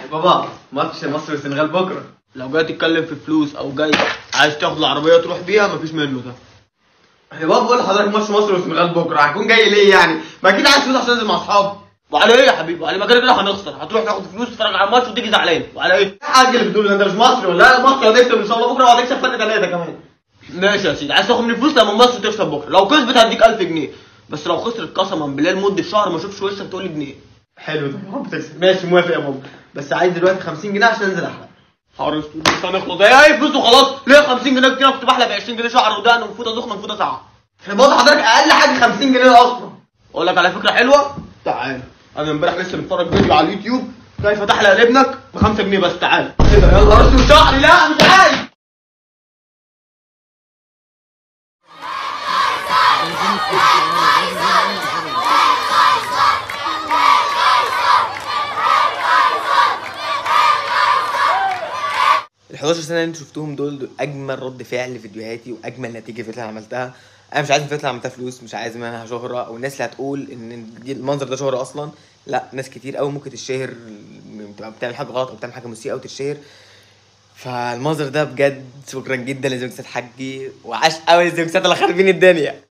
بابا ماتش مصر والسنغال بكره. لو جاي تتكلم في فلوس او جاي عايز تاخد العربيه تروح بيها مفيش منه ده. يا بابا بقول لحضرتك ماتش مصر والسنغال بكره، هكون جاي ليه يعني؟ ما اكيد عايز فلوس عشان انزل مع اصحابي. وعلى ايه يا حبيبي؟ وعلى ما كده كده هنخسر، هتروح تاخد فلوس تتفرج على الماتش وتيجي زعلان، وعلى ايه؟ ايه الحاجه اللي بتقول ده؟ انت مش مصري ولا لا؟ مصر هتكسب ان شاء الله بكره وهتكسب فرق 3 كمان. ماشي يا سيدي، عايز تاخد من الفلوس لما مصر تكسب بكره، لو كسبت هديك 1000 جنيه، بس لو خسرت قسما بالله لمده شهر ما اشوفش وشك تقول لي جنيه. حلو ده، يا رب تكسب. ماشي موافق يا بابا، بس عايز دلوقتي 50 جنيه عشان انزل احلق. حوار اسود لسه هنخلص ايه فلوس وخلاص؟ ليه 50 جنيه كتير؟ كنت بحلق ب 20 جنيه شعر ودقن وفوطه سخنه وفوطه ساقعه. احنا بقول لحضرتك اقل حاجه 50 جنيه اصلا. اقول لك على فكره حلوه، تعال انا امبارح لسه متفرج فيديو على اليوتيوب كيف تحلق لابنك ب 5 جنيه بس، تعال. ايه ده؟ يلا رش شعري. لا مش عايز. ال 11 سنه اللي انتوا شفتوهم دول اجمل رد فعل لفيديوهاتي واجمل نتيجه فيديوهات اللي عملتها. انا مش عايز الفيديوهات اللي عملتها فلوس، مش عايز منها شهره، او الناس اللي هتقول ان دي المنظر ده شهره اصلا. لا، ناس كتير قوي ممكن تتشهر تبقى بتعمل حاجه غلط او بتعمل حاجه مسيئه او تتشهر. فالمنظر ده بجد شكرا جدا لزميلتي حجي، وعاش قوي لزميلتي اللي خاربين الدنيا.